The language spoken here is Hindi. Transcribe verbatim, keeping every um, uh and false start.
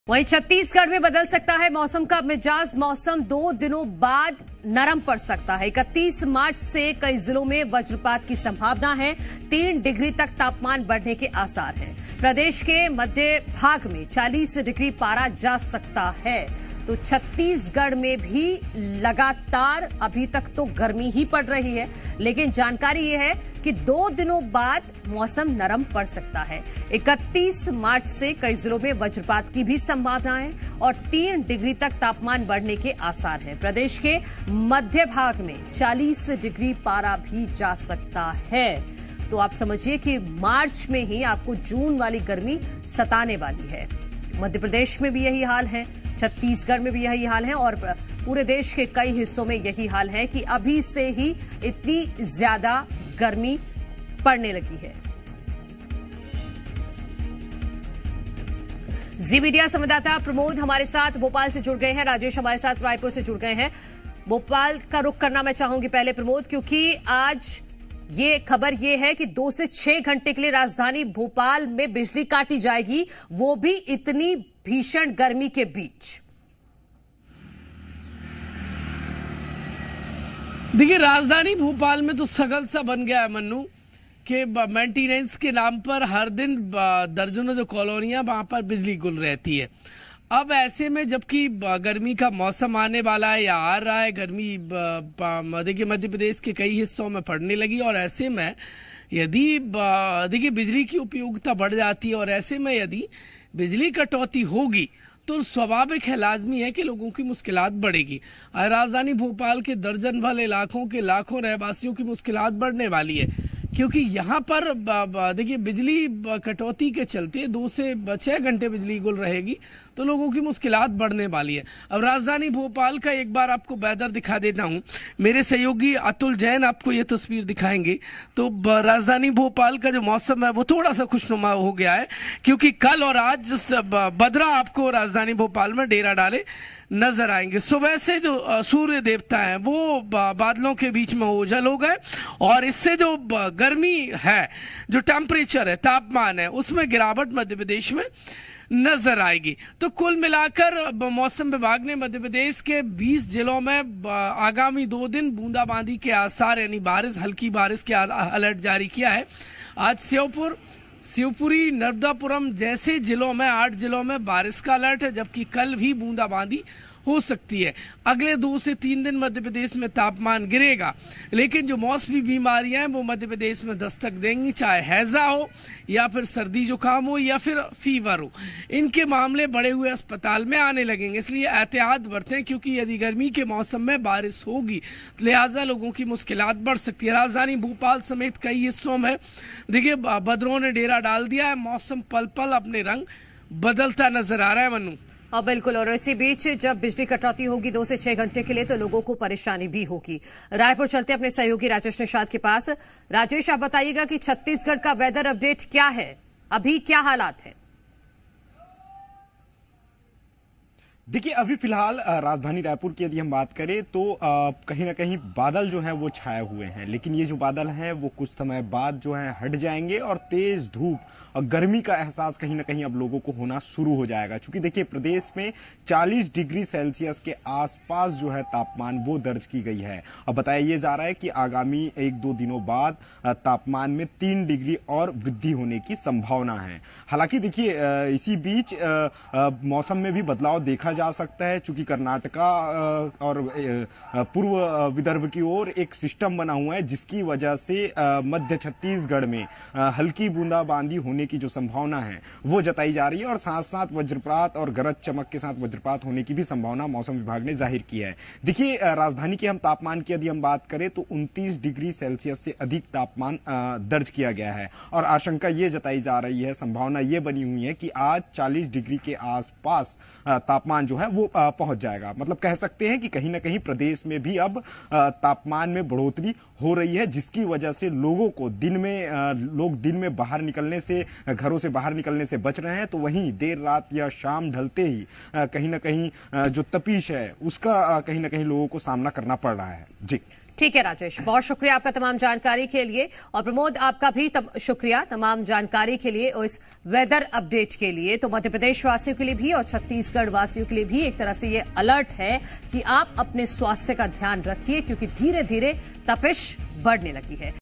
वहीं छत्तीसगढ़ में बदल सकता है मौसम का मिजाज। मौसम दो दिनों बाद नरम पड़ सकता है। इकतीस मार्च से कई जिलों में वज्रपात की संभावना है। तीन डिग्री तक तापमान बढ़ने के आसार हैं। प्रदेश के मध्य भाग में चालीस डिग्री पारा जा सकता है। तो छत्तीसगढ़ में भी लगातार अभी तक तो गर्मी ही पड़ रही है, लेकिन जानकारी यह है कि दो दिनों बाद मौसम नरम पड़ सकता है। इकतीस मार्च से कई जिलों में वज्रपात की भी संभावना है और तीन डिग्री तक तापमान बढ़ने के आसार हैं। प्रदेश के मध्य भाग में चालीस डिग्री पारा भी जा सकता है। तो आप समझिए कि मार्च में ही आपको जून वाली गर्मी सताने वाली है। मध्य प्रदेश में भी यही हाल है, छत्तीसगढ़ में भी यही हाल है और पूरे देश के कई हिस्सों में यही हाल है कि अभी से ही इतनी ज्यादा गर्मी पड़ने लगी है। जी मीडिया संवाददाता प्रमोद हमारे साथ भोपाल से जुड़ गए हैं, राजेश हमारे साथ रायपुर से जुड़ गए हैं। भोपाल का रुख करना मैं चाहूंगी पहले प्रमोद, क्योंकि आज ये खबर ये है कि दो से छह घंटे के लिए राजधानी भोपाल में बिजली काटी जाएगी, वो भी इतनी भीषण गर्मी के बीच। देखिए, राजधानी भोपाल में तो सगल सा बन गया है मन्नू कि मेंटेनेंस के नाम पर हर दिन दर्जनों जो कॉलोनियां वहां पर बिजली गुल रहती है। अब ऐसे में जबकि गर्मी का मौसम आने वाला है या आ रहा है, गर्मी देखिए मध्य प्रदेश के कई हिस्सों में पड़ने लगी और ऐसे में यदि देखिए बिजली की उपयोगिता बढ़ जाती है और ऐसे में यदि बिजली कटौती होगी तो स्वाभाविक है, लाजमी है कि लोगों की मुश्किलात बढ़ेगी। राजधानी भोपाल के दर्जन भर इलाकों के लाखों रहवासियों की मुश्किलात बढ़ने वाली है, क्योंकि यहाँ पर देखिए बिजली कटौती के चलते दो से छह घंटे बिजली गुल रहेगी तो लोगों की मुश्किलात बढ़ने वाली है। अब राजधानी भोपाल का एक बार आपको वेदर दिखा देता हूँ, मेरे सहयोगी अतुल जैन आपको ये तस्वीर दिखाएंगे। तो राजधानी भोपाल का जो मौसम है वो थोड़ा सा खुशनुमा हो गया है, क्योंकि कल और आज बदरा आपको राजधानी भोपाल में डेरा डाले नजर आएंगे। सुबह से जो सूर्य देवता हैं वो बादलों के बीच में ओझल हो गए और इससे जो गर्मी है, जो टेम्परेचर है, तापमान है, उसमें गिरावट मध्य प्रदेश में नजर आएगी। तो कुल मिलाकर मौसम विभाग ने मध्य प्रदेश के बीस जिलों में आगामी दो दिन बूंदाबांदी के आसार यानी बारिश, हल्की बारिश के अलर्ट जारी किया है। आज श्योपुर, शिवपुरी, नर्मदापुरम जैसे जिलों में आठ जिलों में बारिश का अलर्ट है, जबकि कल भी बूंदाबांदी हो सकती है। अगले दो से तीन दिन मध्य प्रदेश में तापमान गिरेगा, लेकिन जो मौसमी बीमारियां हैं वो मध्य प्रदेश में दस्तक देंगी, चाहे हैजा हो या फिर सर्दी जुकाम हो या फिर फीवर हो। इनके मामले बड़े हुए अस्पताल में आने लगेंगे, इसलिए एहतियात बरतें, क्योंकि यदि गर्मी के मौसम में बारिश होगी तो लिहाजा लोगों की मुश्किलात बढ़ सकती है। राजधानी भोपाल समेत कई हिस्सों में देखिए बदरों ने डेरा डाल दिया है। मौसम पल पल अपने रंग बदलता नजर आ रहा है मन्नू। और बिल्कुल, और इसी बीच जब बिजली कटौती होगी दो से छह घंटे के लिए तो लोगों को परेशानी भी होगी। रायपुर चलते अपने सहयोगी राजेश निषाद के पास। राजेश, आप बताइएगा कि छत्तीसगढ़ का वेदर अपडेट क्या है, अभी क्या हालात है? देखिए, अभी फिलहाल राजधानी रायपुर की यदि हम बात करें तो कहीं ना कहीं बादल जो है वो छाए हुए हैं, लेकिन ये जो बादल हैं वो कुछ समय बाद जो है हट जाएंगे और तेज धूप और गर्मी का एहसास कहीं ना कहीं अब लोगों को होना शुरू हो जाएगा। क्योंकि देखिए प्रदेश में चालीस डिग्री सेल्सियस के आसपास जो है तापमान वो दर्ज की गई है। अब बताया ये जा रहा है कि आगामी एक दो दिनों बाद तापमान में तीन डिग्री और वृद्धि होने की संभावना है। हालांकि देखिए इसी बीच मौसम में भी बदलाव देखा जा सकता है, चूंकि कर्नाटका और पूर्व विदर्भ की ओर एक सिस्टम बना हुआ है, जिसकी वजह से मध्य छत्तीसगढ़ में हल्की बूंदाबांदी होने की जो संभावना है वो जताई जा रही है और साथ साथ वज्रपात और गरज चमक के साथ वज्रपात होने की भी संभावना मौसम विभाग ने जाहिर की है। देखिए, राजधानी के हम तापमान की यदि हम बात करें तो उनतीस डिग्री सेल्सियस से अधिक तापमान दर्ज किया गया है और आशंका ये जताई जा रही है, संभावना ये बनी हुई है कि आज चालीस डिग्री के आसपास तापमान जो है वो पहुंच जाएगा। मतलब कह सकते हैं कि कहीं ना कहीं प्रदेश में भी अब तापमान में बढ़ोतरी हो रही है, जिसकी वजह से लोगों को दिन में लोग दिन में बाहर निकलने से, घरों से बाहर निकलने से बच रहे हैं, तो वहीं देर रात या शाम ढलते ही कहीं ना कहीं जो तपिश है उसका कहीं ना कहीं लोगों को सामना करना पड़ रहा है। जी। ठीक है राजेश, बहुत शुक्रिया आपका तमाम जानकारी के लिए। और प्रमोद, आपका भी तम, शुक्रिया तमाम जानकारी के लिए और इस वेदर अपडेट के लिए। तो मध्य प्रदेश वासियों के लिए भी और छत्तीसगढ़ वासियों के लिए भी एक तरह से ये अलर्ट है कि आप अपने स्वास्थ्य का ध्यान रखिए, क्योंकि धीरे धीरे तपिश बढ़ने लगी है।